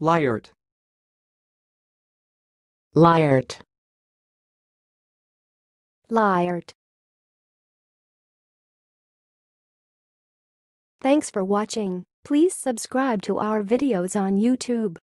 LYART. LYART. LYART. Thanks for watching. Please subscribe to our videos on YouTube.